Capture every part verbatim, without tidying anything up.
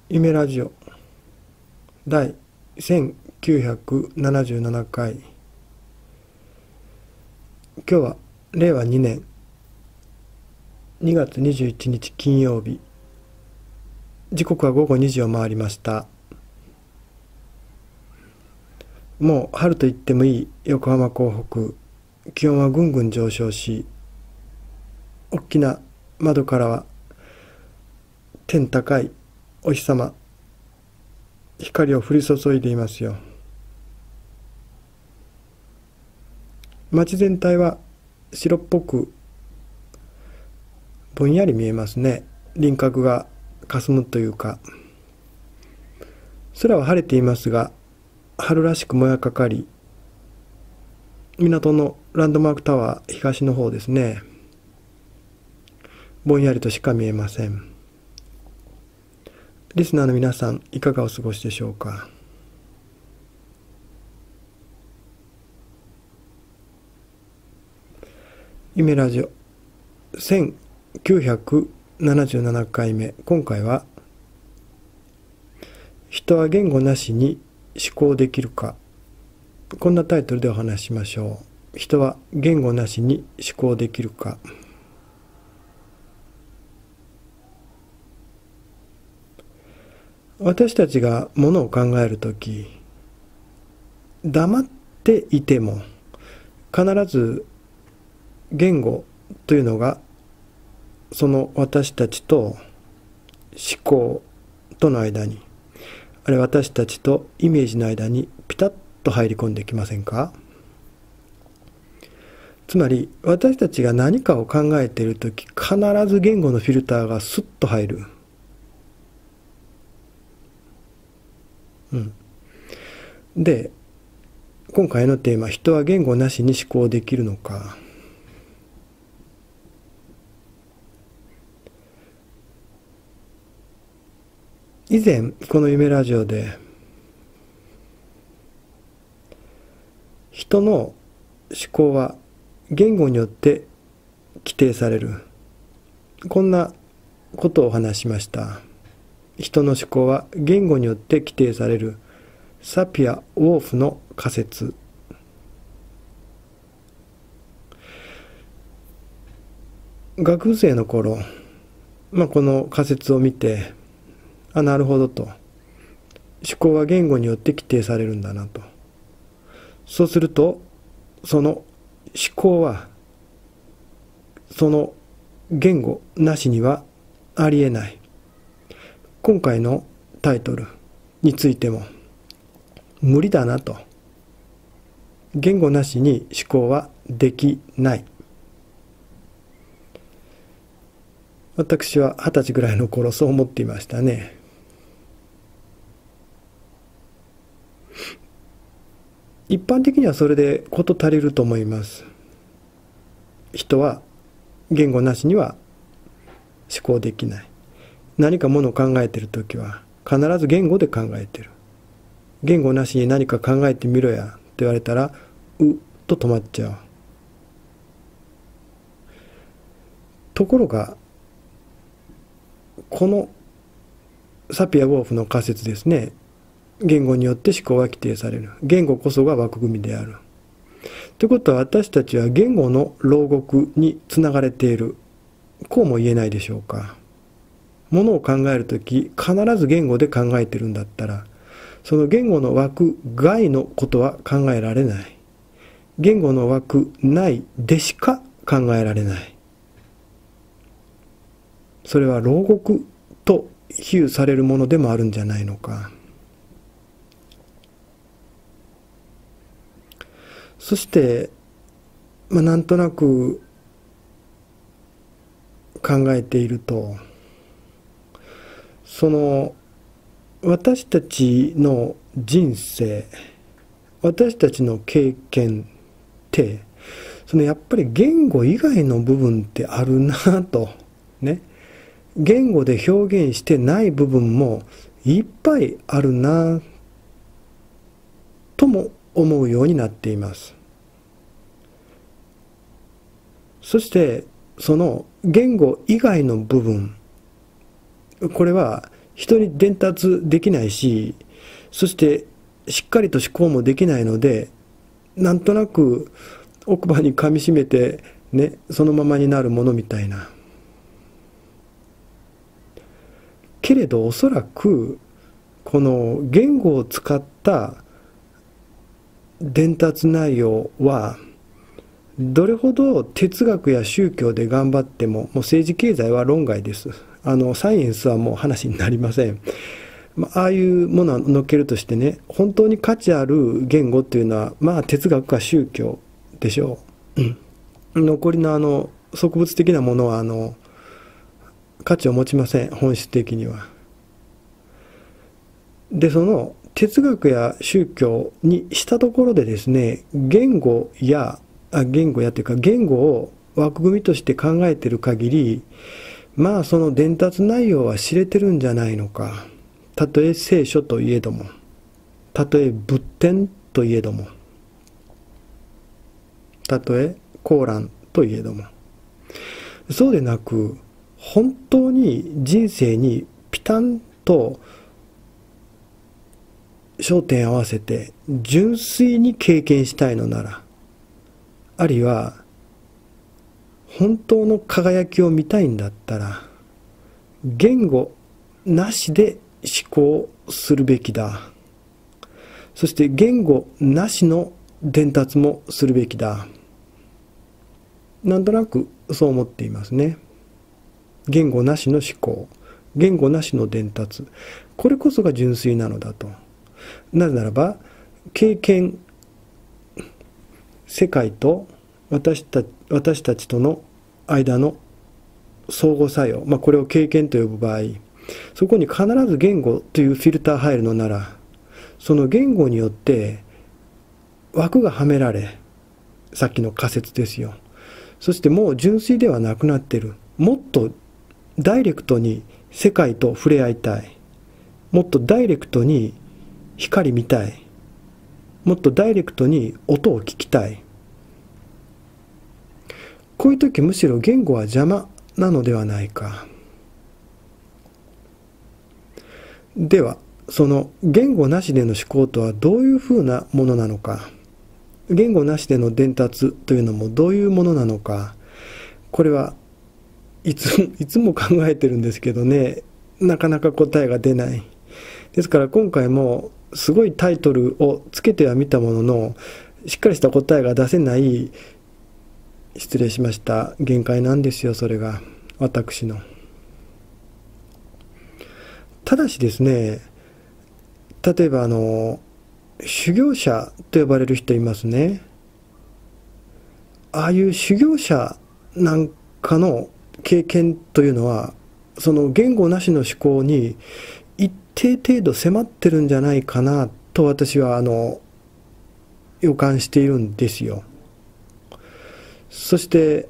夢ラジオ第せんきゅうひゃくななじゅうななかい。今日はれいわにねんにがつにじゅういちにち金曜日、時刻はごごにじを回りました。もう春と言ってもいい横浜港北、気温はぐんぐん上昇し、大きな窓からは天高いお日様、光を降り注いでいますよ。街全体は白っぽくぼんやり見えますね。輪郭が霞むというか、空は晴れていますが、春らしくもやかかり、港のランドマークタワー東の方ですね、ぼんやりとしか見えません。リスナーの皆さん、いかがお過ごしでしょうか。夢ラジオせんきゅうひゃくななじゅうななかいめ。今回は人は言語なしに思考できるか、こんなタイトルでお話ししましょう。人は言語なしに思考できるか。私たちがものを考えるとき、黙っていても必ず言語というのがその私たちと思考との間に、あるいは私たちとイメージの間にピタッと入り込んできませんか。つまり私たちが何かを考えているとき、必ず言語のフィルターがスッと入る。うん、で、今回のテーマ、人は言語なしに思考できるのか。以前この夢ラジオで人の思考は言語によって規定される、こんなことをお話しました。人の思考は言語によって規定される、サピア・ウォーフの仮説。学部生の頃、まあ、この仮説を見て、あ、なるほどと、思考は言語によって規定されるんだなと。そうするとその思考はその言語なしにはありえない。今回のタイトルについても無理だなと。言語なしに思考はできない。私は二十歳ぐらいの頃そう思っていましたね。一般的にはそれで事足りると思います。人は言語なしには思考できない。何かものを考えているときは必ず言語で考えている。言語なしに何か考えてみろやと言われたら、うっと止まっちゃう。ところがこのサピア・ウォーフの仮説ですね、言語によって思考は規定される。言語こそが枠組みである。ということは私たちは言語の牢獄につながれている。こうも言えないでしょうか。ものを考えるとき必ず言語で考えているんだったら、その言語の枠外のことは考えられない。言語の枠内でしか考えられない。それは牢獄と比喩されるものでもあるんじゃないのか。そして、まあ、なんとなく考えていると、その私たちの人生、私たちの経験って、そのやっぱり言語以外の部分ってあるなとね、言語で表現してない部分もいっぱいあるなとも思うようになっています。そしてその言語以外の部分、これは人に伝達できないし、そしてしっかりと思考もできないので、なんとなく奥歯に噛みしめてね、そのままになるものみたいな。けれどおそらくこの言語を使った伝達内容は、どれほど哲学や宗教で頑張っても、もう政治経済は論外です。あのサイエンスはもう話になりません。まあ、ああいうものは載っけるとしてね、本当に価値ある言語っていうのは、まあ哲学か宗教でしょう。うん、残りのあの植物的なものはあの価値を持ちません、本質的には。で、その哲学や宗教にしたところでですね、言語やあ言語やというか言語を枠組みとして考えている限り、まあその伝達内容は知れてるんじゃないのか。たとえ聖書といえども、たとえ仏典といえども、たとえコーランといえども、そうでなく、本当に人生にピタンと焦点を合わせて純粋に経験したいのなら、あるいは本当の輝きを見たいんだったら、言語なしで思考するべきだ。そして言語なしの伝達もするべきだ。なんとなくそう思っていますね。言語なしの思考、言語なしの伝達、これこそが純粋なのだと。なぜならば、経験、世界と私たち、私たちとの間の相互作用、まあ、これを経験と呼ぶ場合、そこに必ず言語というフィルター入るのなら、その言語によって枠がはめられ、さっきの仮説ですよ。そしてもう純粋ではなくなっている。もっとダイレクトに世界と触れ合いたい。もっとダイレクトに光見たい。もっとダイレクトに音を聞きたい。こういう時むしろ言語は邪魔なのではないか。では、その言語なしでの思考とはどういうふうなものなのか。言語なしでの伝達というのもどういうものなのか。これはいつ、いつも考えてるんですけどね、なかなか答えが出ない。ですから今回もすごいタイトルをつけてはみたものの、しっかりした答えが出せない、失礼しました、限界なんですよ、それが私の。ただしですね、例えばあの修行者と呼ばれる人いますね。ああいう修行者なんかの経験というのは、その言語なしの思考に一定程度迫ってるんじゃないかなと私はあの予感しているんですよ。そして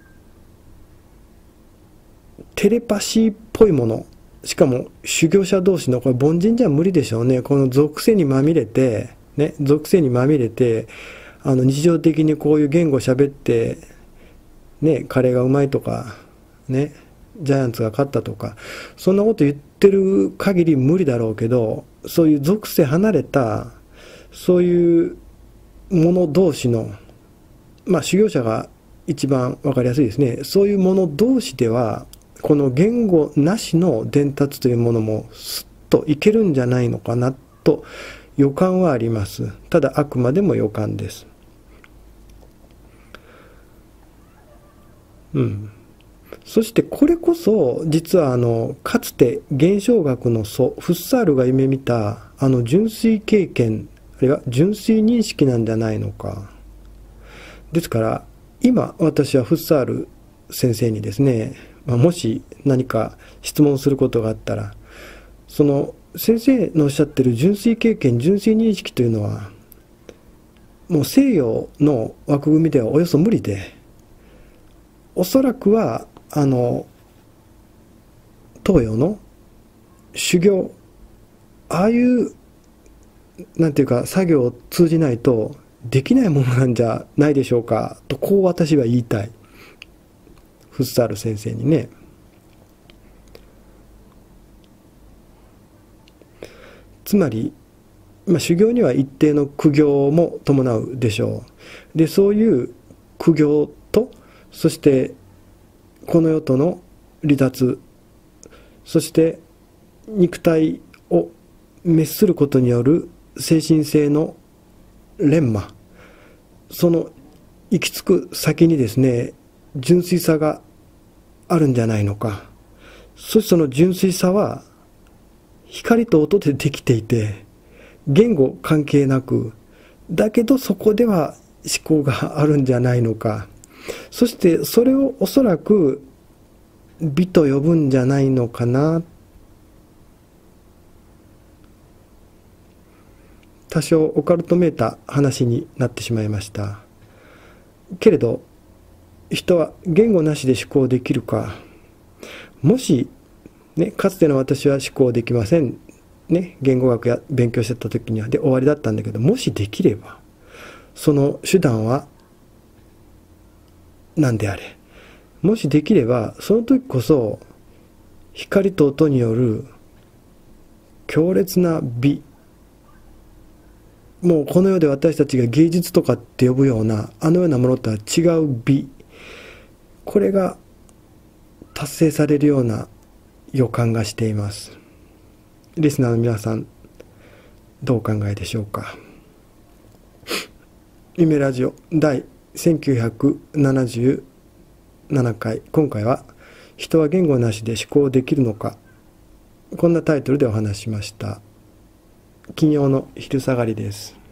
テレパシーっぽいもの、しかも修行者同士の、これ凡人じゃ無理でしょうね。この属性にまみれてね、属性にまみれて、あの日常的にこういう言語喋ってね、カレーがうまいとかね、ジャイアンツが勝ったとか、そんなこと言ってる限り無理だろうけど、そういう属性離れたそういうもの同士の、まあ修行者が一番わかりやすいですね。そういうもの同士ではこの言語なしの伝達というものもすっといけるんじゃないのかなと予感はあります。ただあくまでも予感です。うん。そしてこれこそ実はあのかつて現象学の祖フッサールが夢見たあの純粋経験、あるいは純粋認識なんじゃないのか。ですから今私はフッサール先生にですね、まあ、もし何か質問することがあったら、その先生のおっしゃってる純粋経験、純粋認識というのはもう西洋の枠組みではおよそ無理で、おそらくはあの東洋の修行、ああいうなんていうか作業を通じないとできないものなんじゃないでしょうかと、こう私は言いたい、フッサール先生にね。 つまり、まあ、修行には一定の苦行も伴うでしょう。でそういう苦行と、そしてこの世との離脱、そして肉体を滅することによる精神性の錬磨、その行き着く先にですね、純粋さがあるんじゃないのか。そしてその純粋さは光と音でできていて、言語関係なく、だけどそこでは思考があるんじゃないのか。そしてそれをおそらく美と呼ぶんじゃないのかな。多少オカルトめいた話になってしまいました。けれど人は言語なしで思考できるか。もし、ね、かつての私は思考できません、ね、言語学や勉強してた時にはで終わりだったんだけど、もしできればその手段は何であれ、もしできればその時こそ光と音による強烈な美、もうこの世で私たちが芸術とかって呼ぶようなあのようなものとは違う美、これが達成されるような予感がしています。リスナーの皆さん、どうお考えでしょうか。夢ラジオ第せんきゅうひゃくななじゅうななかい、今回は人は言語なしで思考できるのか、こんなタイトルでお話ししました。金曜の昼下がりです。